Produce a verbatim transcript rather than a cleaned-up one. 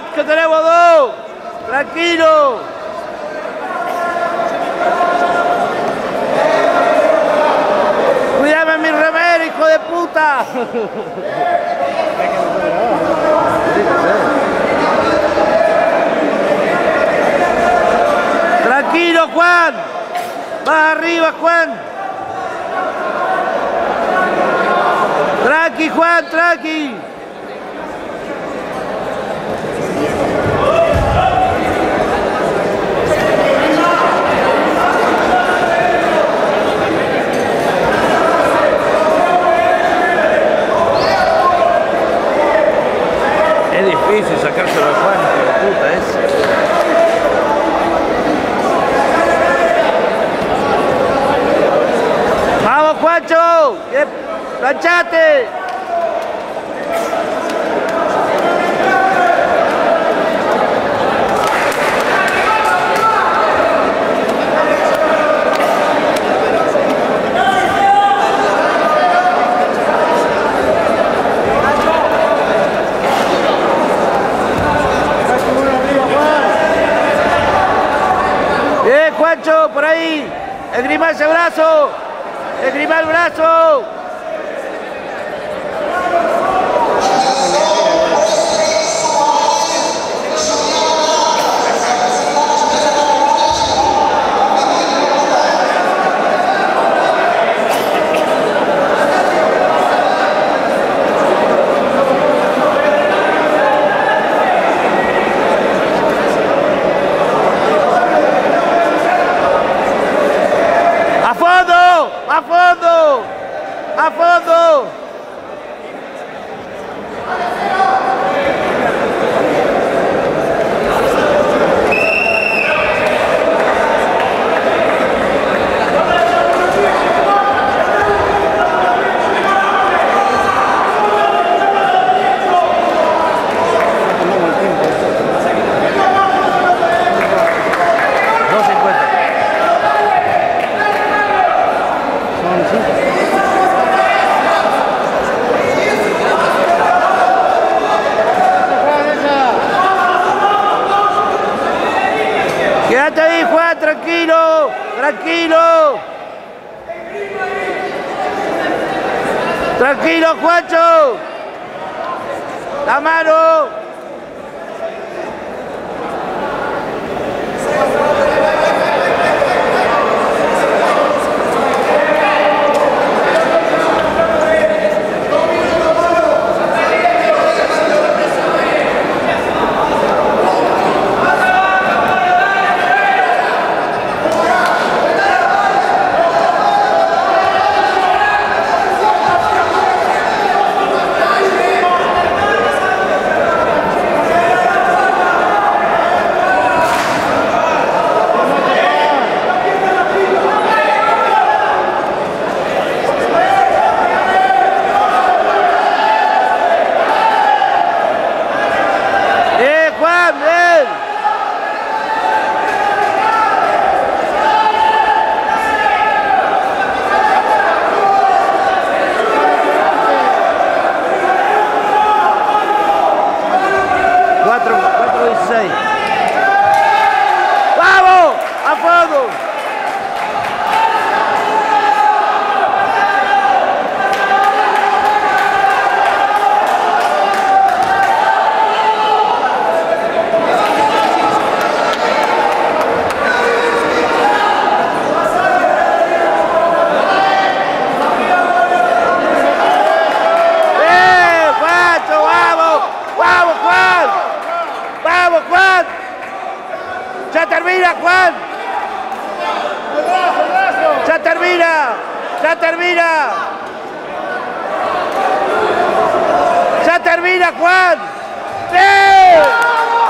que tenemos dos. Tranquilo. Cuídame mi remera, hijo de puta. Tranquilo, Juan. Más arriba, Juan. Tranqui, Juan, tranqui. Es difícil sacárselo de Juan, hijo de puta ese. ¡Vamos, Juancho! ¡Planchate! Bien, Juancho, por ahí. Esgrima ese brazo. Esgrima el brazo. ¡A fondo! ¡A fondo! Quédate ahí, Juan, tranquilo, tranquilo. Tranquilo, Juancho. La mano. ¡Vamos! ¡A fondo! ¡Eh, Juancho, vamos! ¡Vamos, Juan! ¡Vamos, Juan! ¡Ya termina, Juan! ¡Ya termina! ¡Ya termina! ¡Ya termina, Juan! ¡Sí!